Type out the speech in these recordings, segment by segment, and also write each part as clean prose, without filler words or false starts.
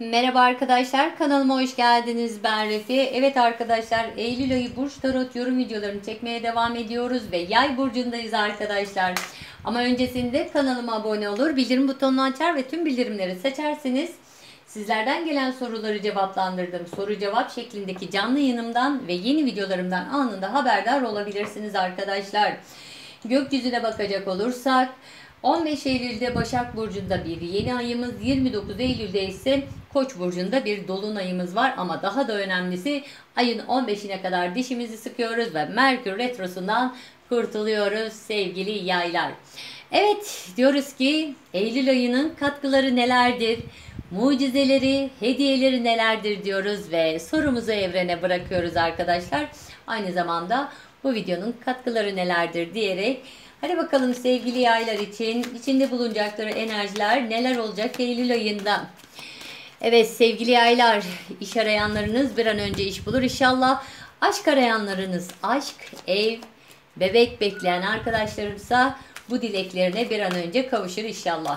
Merhaba arkadaşlar, kanalıma hoş geldiniz. Ben Refi. Evet arkadaşlar, Eylül ayı burç tarot yorum videolarını çekmeye devam ediyoruz ve yay burcundayız arkadaşlar. Ama öncesinde kanalıma abone olur, bildirim butonunu açar ve tüm bildirimleri seçerseniz sizlerden gelen soruları cevaplandırdığım soru cevap şeklindeki canlı yayınımdan ve yeni videolarımdan anında haberdar olabilirsiniz arkadaşlar. Gökyüzüne bakacak olursak 15 Eylül'de Başak Burcu'nda bir yeni ayımız, 29 Eylül'de ise Koç burcunda bir dolunayımız var ama daha da önemlisi ayın 15'ine kadar dişimizi sıkıyoruz ve Merkür Retrosu'ndan kurtuluyoruz sevgili yaylar. Evet, diyoruz ki Eylül ayının katkıları nelerdir? Mucizeleri, hediyeleri nelerdir diyoruz ve sorumuzu evrene bırakıyoruz arkadaşlar. Aynı zamanda bu videonun katkıları nelerdir diyerek hadi bakalım sevgili yaylar için içinde bulunacakları enerjiler neler olacak Eylül ayında? Evet sevgili yaylar, iş arayanlarınız bir an önce iş bulur inşallah. Aşk arayanlarınız aşk, ev, bebek bekleyen arkadaşlarımsa bu dileklerine bir an önce kavuşur inşallah.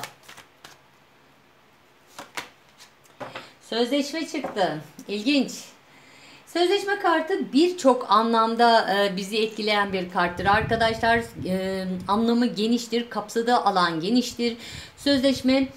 Sözleşme çıktı. İlginç. Sözleşme kartı birçok anlamda bizi etkileyen bir karttır arkadaşlar. Anlamı geniştir, kapsadığı alan geniştir. Sözleşme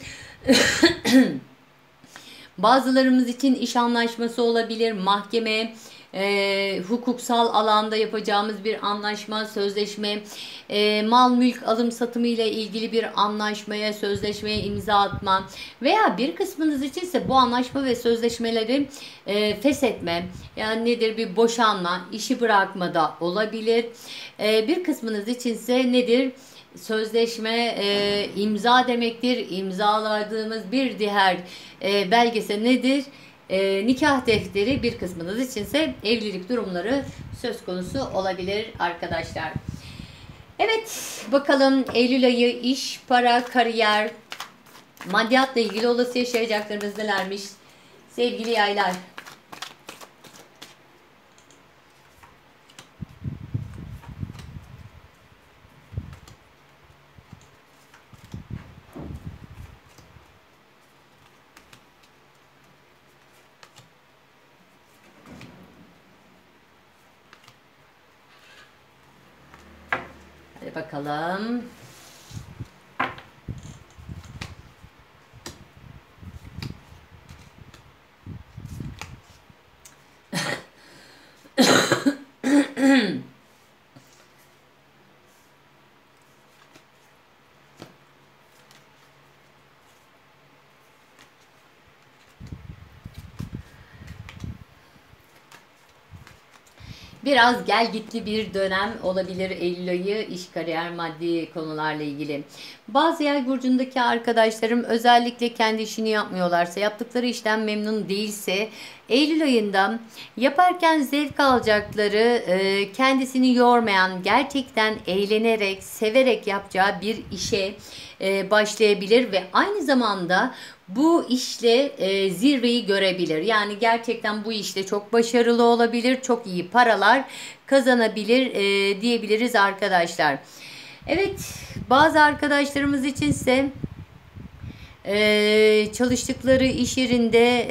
bazılarımız için iş anlaşması olabilir, mahkeme, hukuksal alanda yapacağımız bir anlaşma, sözleşme, mal mülk alım satımı ile ilgili bir anlaşmaya, sözleşmeye imza atma veya bir kısmınız için ise bu anlaşma ve sözleşmeleri feshetme, yani nedir, bir boşanma, işi bırakma da olabilir. Bir kısmınız içinse nedir? Sözleşme imza demektir. İmzaladığımız bir diğer belgesi nedir? Nikah defteri. Bir kısmınız içinse evlilik durumları söz konusu olabilir arkadaşlar. Evet, bakalım Eylül ayı iş, para, kariyer, maddiyatla ilgili olası yaşayacaklarımız nelermiş sevgili yaylar. Hadi bakalım. Biraz gel gitli bir dönem olabilir Eylül ayı iş, kariyer, maddi konularla ilgili. Bazı yay burcundaki arkadaşlarım özellikle kendi işini yapmıyorlarsa, yaptıkları işten memnun değilse Eylül ayında yaparken zevk alacakları, kendisini yormayan, gerçekten eğlenerek, severek yapacağı bir işe başlayabilir ve aynı zamanda bu işle zirveyi görebilir. Yani gerçekten bu işte çok başarılı olabilir, çok iyi paralar kazanabilir diyebiliriz arkadaşlar. Evet, bazı arkadaşlarımız içinse çalıştıkları iş yerinde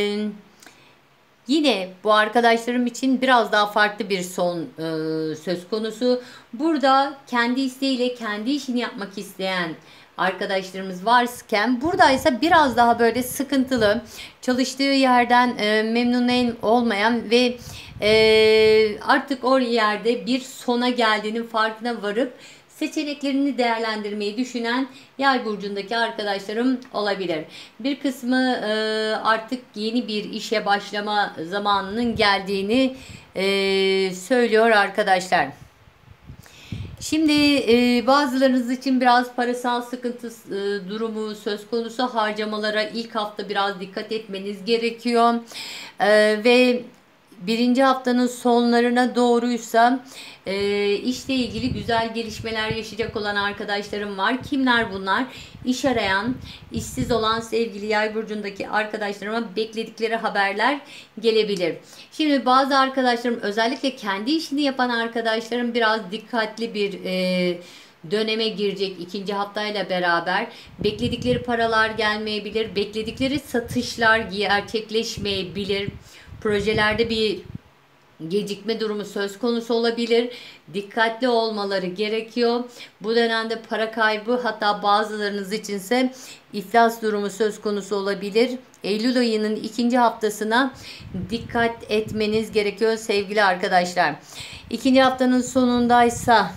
yine bu arkadaşlarım için biraz daha farklı bir son söz konusu. Burada kendi isteğiyle kendi işini yapmak isteyen arkadaşlarımız varken buradaysa biraz daha böyle sıkıntılı, çalıştığı yerden memnun olmayan ve artık o yerde bir sona geldiğinin farkına varıp seçeneklerini değerlendirmeyi düşünen yay burcundaki arkadaşlarım olabilir. Bir kısmı artık yeni bir işe başlama zamanının geldiğini söylüyor arkadaşlar. Şimdi bazılarınız için biraz parasal sıkıntı durumu söz konusu, harcamalara ilk hafta biraz dikkat etmeniz gerekiyor. Ve birinci haftanın sonlarına doğruysa işle ilgili güzel gelişmeler yaşayacak olan arkadaşlarım var. Kimler bunlar? İş arayan, işsiz olan sevgili yay burcundaki arkadaşlarıma bekledikleri haberler gelebilir. Şimdi bazı arkadaşlarım, özellikle kendi işini yapan arkadaşlarım biraz dikkatli bir döneme girecek ikinci haftayla beraber. Bekledikleri paralar gelmeyebilir. Bekledikleri satışlar gerçekleşmeyebilir. Projelerde bir gecikme durumu söz konusu olabilir. Dikkatli olmaları gerekiyor. Bu dönemde para kaybı, hatta bazılarınız içinse iflas durumu söz konusu olabilir. Eylül ayının ikinci haftasına dikkat etmeniz gerekiyor sevgili arkadaşlar. İkinci haftanın sonundaysa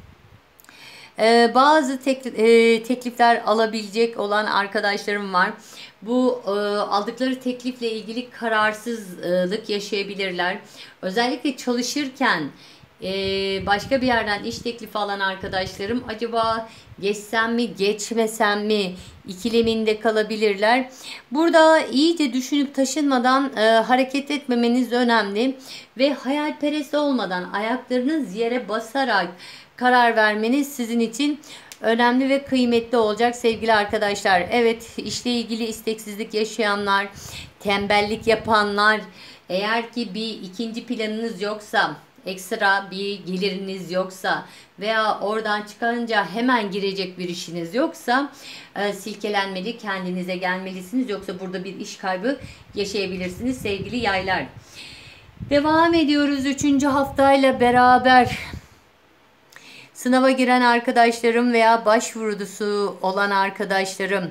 bazı teklifler alabilecek olan arkadaşlarım var. Bu aldıkları teklifle ilgili kararsızlık yaşayabilirler. Özellikle çalışırken başka bir yerden iş teklifi alan arkadaşlarım acaba geçsem mi geçmesem mi ikileminde kalabilirler. Burada iyice düşünüp taşınmadan hareket etmemeniz önemli ve hayalperest olmadan ayaklarınız yere basarak karar vermeniz sizin için önemli ve kıymetli olacak sevgili arkadaşlar. Evet, işle ilgili isteksizlik yaşayanlar, tembellik yapanlar, eğer ki bir ikinci planınız yoksa, ekstra bir geliriniz yoksa veya oradan çıkarınca hemen girecek bir işiniz yoksa silkelenmeli, kendinize gelmelisiniz. Yoksa burada bir iş kaybı yaşayabilirsiniz sevgili yaylar. Devam ediyoruz 3. haftayla beraber. Sınava giren arkadaşlarım veya başvurusu olan arkadaşlarım,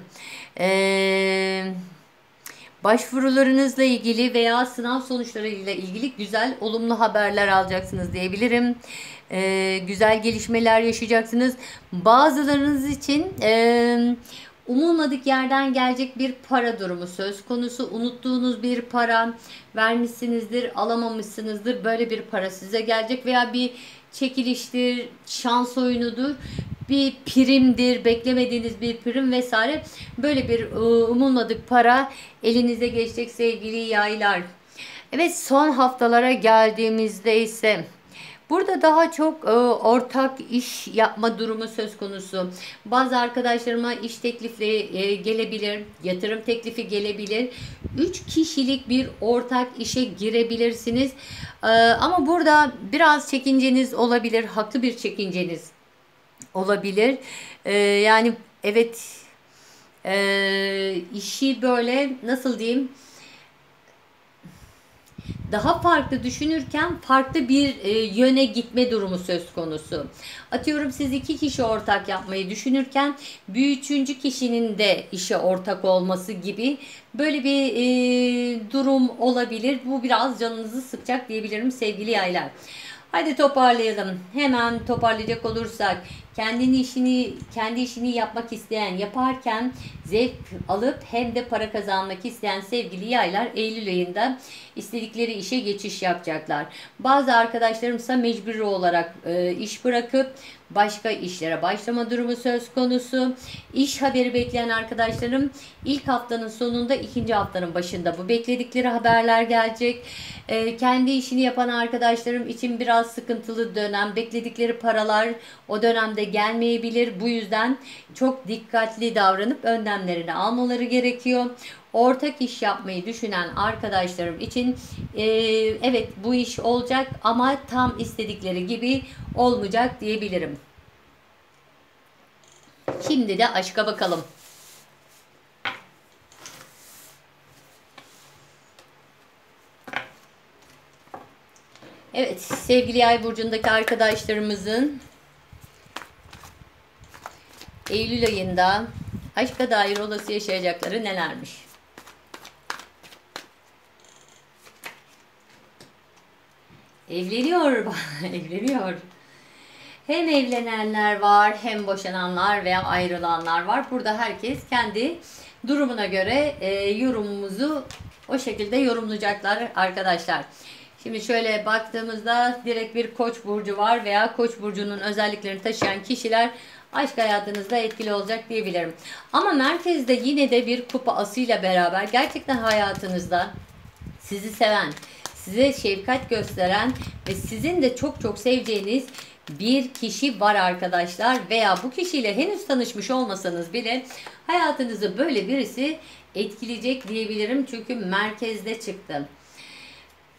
başvurularınızla ilgili veya sınav sonuçlarıyla ilgili güzel, olumlu haberler alacaksınız diyebilirim. Güzel gelişmeler yaşayacaksınız. Bazılarınız için umulmadık yerden gelecek bir para durumu söz konusu. Unuttuğunuz bir para vermişsinizdir, alamamışsınızdır. Böyle bir para size gelecek veya bir çekiliştir, şans oyunudur, bir primdir, beklemediğiniz bir prim vesaire. Böyle bir umulmadık para elinize geçecek sevgili yaylar. Evet, son haftalara geldiğimizde ise burada daha çok ortak iş yapma durumu söz konusu. Bazı arkadaşlarıma iş teklifi gelebilir, yatırım teklifi gelebilir. 3 kişilik bir ortak işe girebilirsiniz. Ama burada biraz çekinceniz olabilir, haklı bir çekinceniz olabilir. Yani evet, işi böyle nasıl diyeyim, daha farklı düşünürken farklı bir yöne gitme durumu söz konusu. Atıyorum, siz 2 kişi ortak yapmayı düşünürken bir 3. kişinin de işe ortak olması gibi böyle bir durum olabilir. Bu biraz canınızı sıkacak diyebilirim sevgili yaylar. Hadi toparlayalım. Hemen toparlayacak olursak, kendi işini yapmak isteyen, yaparken zevk alıp hem de para kazanmak isteyen sevgili yaylar Eylül ayında istedikleri işe geçiş yapacaklar. Bazı arkadaşlarımsa mecburi olarak iş bırakıp başka işlere başlama durumu söz konusu. İş haberi bekleyen arkadaşlarım ilk haftanın sonunda, ikinci haftanın başında bu bekledikleri haberler gelecek. Kendi işini yapan arkadaşlarım için biraz sıkıntılı dönem, bekledikleri paralar o dönemde gelmeyebilir. Bu yüzden çok dikkatli davranıp önlemlerini almaları gerekiyor. Ortak iş yapmayı düşünen arkadaşlarım için evet, bu iş olacak ama tam istedikleri gibi olmayacak diyebilirim. Şimdi de aşka bakalım. Evet, sevgili Yay burcundaki arkadaşlarımızın Eylül ayında aşka dair olası yaşayacakları nelermiş? Evleniyor, evleniyor. Hem evlenenler var, hem boşananlar veya ayrılanlar var. Burada herkes kendi durumuna göre yorumumuzu o şekilde yorumlayacaklar arkadaşlar. Şimdi şöyle baktığımızda direkt bir Koç burcu var veya Koç burcunun özelliklerini taşıyan kişiler aşk hayatınızda etkili olacak diyebilirim. Ama merkezde yine de bir kupa asıyla beraber gerçekten hayatınızda sizi seven, size şefkat gösteren ve sizin de çok çok seveceğiniz bir kişi var arkadaşlar. Veya bu kişiyle henüz tanışmış olmasanız bile hayatınızı böyle birisi etkileyecek diyebilirim. Çünkü merkezde çıktı.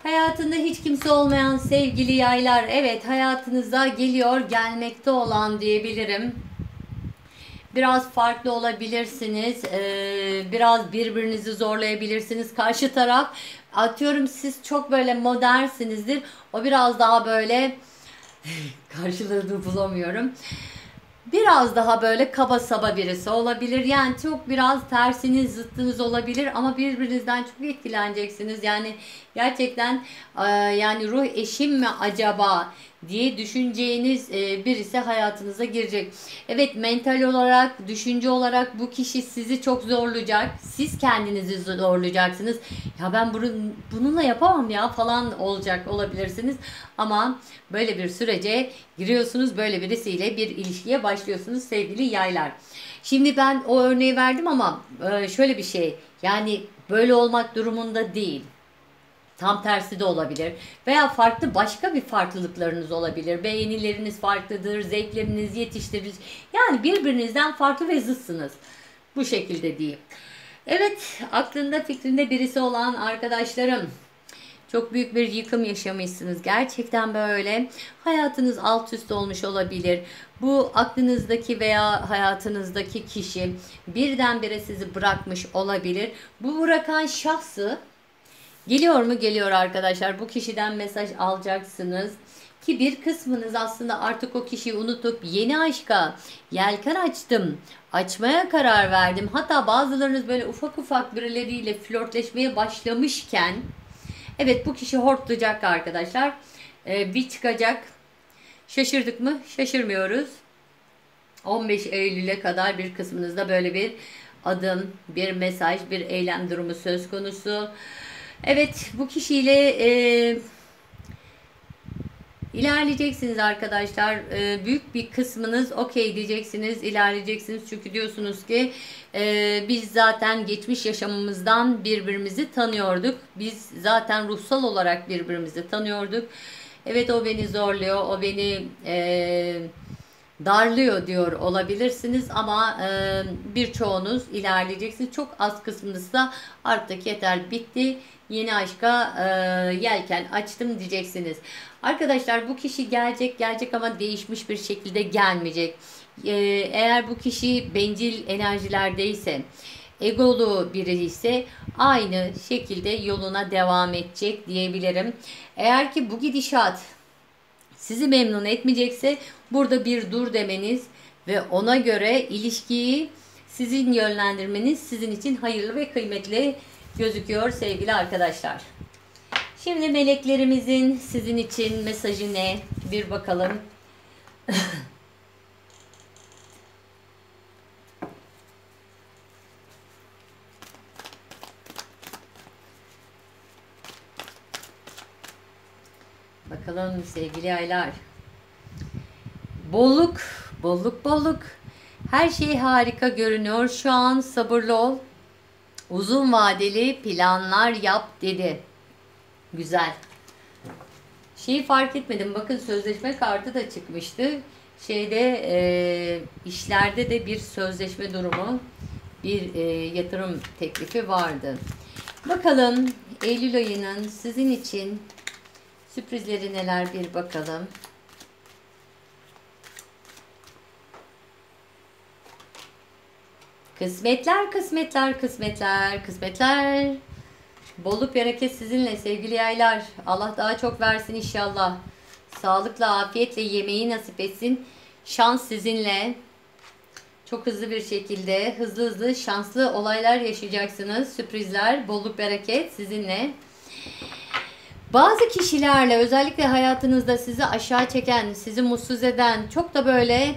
Hayatında hiç kimse olmayan sevgili yaylar, evet hayatınıza geliyor, gelmekte olan diyebilirim. Biraz farklı olabilirsiniz. Biraz birbirinizi zorlayabilirsiniz. Karşı taraf, atıyorum siz çok böyle modernsinizdir. O biraz daha böyle karşılığını bulamıyorum. Biraz daha böyle kaba saba birisi olabilir. Yani çok biraz tersiniz, zıttınız olabilir ama birbirinizden çok etkileneceksiniz. Yani gerçekten yani ruh eşim mi acaba diye düşüneceğiniz birisi hayatınıza girecek. Evet, mental olarak, düşünce olarak bu kişi sizi çok zorlayacak. Siz kendinizi zorlayacaksınız. Ya ben bununla yapamam ya falan olacak olabilirsiniz. Ama böyle bir sürece giriyorsunuz. Böyle birisiyle bir ilişkiye başlıyorsunuz sevgili yaylar. Şimdi ben o örneği verdim ama şöyle bir şey. Yani böyle olmak durumunda değil. Tam tersi de olabilir. Veya farklı başka bir farklılıklarınız olabilir. Beğenileriniz farklıdır, zevkleriniz yetiştirilir. Yani birbirinizden farklı ve zıtsınız. Bu şekilde diyeyim. Evet, aklında fikrinde birisi olan arkadaşlarım. Çok büyük bir yıkım yaşamışsınız. Gerçekten böyle hayatınız alt üst olmuş olabilir. Bu aklınızdaki veya hayatınızdaki kişi birdenbire sizi bırakmış olabilir. Bu bırakan şahsı geliyor mu? Geliyor arkadaşlar. Bu kişiden mesaj alacaksınız. Ki bir kısmınız aslında artık o kişiyi unutup yeni aşka yelken açtım. Açmaya karar verdim. Hatta bazılarınız böyle ufak ufak birileriyle flörtleşmeye başlamışken evet, bu kişi hortlayacak arkadaşlar. Bir çıkacak. Şaşırdık mı? Şaşırmıyoruz. 15 Eylül'e kadar bir kısmınızda böyle bir adım, bir mesaj, bir eylem durumu söz konusu. Evet, bu kişiyle ilerleyeceksiniz arkadaşlar. Büyük bir kısmınız okey diyeceksiniz, ilerleyeceksiniz. Çünkü diyorsunuz ki biz zaten geçmiş yaşamımızdan birbirimizi tanıyorduk. Biz zaten ruhsal olarak birbirimizi tanıyorduk. Evet, o beni zorluyor, o beni darlıyor diyor olabilirsiniz ama birçoğunuz ilerleyeceksiniz. Çok az kısmınız da artık yeter, bitti. Yeni aşka yelken açtım diyeceksiniz. Arkadaşlar, bu kişi gelecek ama değişmiş bir şekilde gelmeyecek. Eğer bu kişi bencil enerjilerdeyse, egolu biri ise aynı şekilde yoluna devam edecek diyebilirim. Eğer ki bu gidişat sizi memnun etmeyecekse burada bir dur demeniz ve ona göre ilişkiyi sizin yönlendirmeniz sizin için hayırlı ve kıymetli gözüküyor sevgili arkadaşlar. Şimdi meleklerimizin sizin için mesajı ne? Bir bakalım. Bakalım sevgili aylar. Bolluk, bolluk, bolluk. Her şey harika görünüyor. Şu an sabırlı ol. Uzun vadeli planlar yap dedi. Güzel. Şeyi fark etmedim. Bakın, sözleşme kartı da çıkmıştı. İşlerde de bir sözleşme durumu, bir yatırım teklifi vardı. Bakalım Eylül ayının sizin için sürprizleri neler, bir bakalım. Kısmetler, kısmetler, kısmetler, kısmetler. Bolluk bereket sizinle sevgili yaylar. Allah daha çok versin inşallah. Sağlıkla, afiyetle yemeği nasip etsin. Şans sizinle. Çok hızlı bir şekilde, hızlı şanslı olaylar yaşayacaksınız. Sürprizler, bolluk bereket sizinle. Bazı kişilerle, özellikle hayatınızda sizi aşağı çeken, sizi mutsuz eden, çok da böyle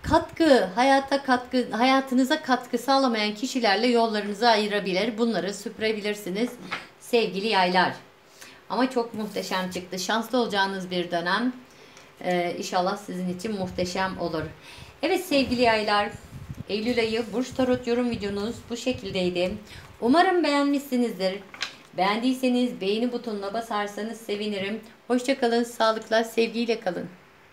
hayatınıza katkı sağlamayan kişilerle yollarınızı ayırabilir. Bunları süpürebilirsiniz sevgili yaylar. Ama çok muhteşem çıktı. Şanslı olacağınız bir dönem. İnşallah sizin için muhteşem olur. Evet sevgili yaylar, Eylül ayı Burç Tarot yorum videonuz bu şekildeydi. Umarım beğenmişsinizdir. Beğendiyseniz beğeni butonuna basarsanız sevinirim. Hoşça kalın, sağlıkla, sevgiyle kalın.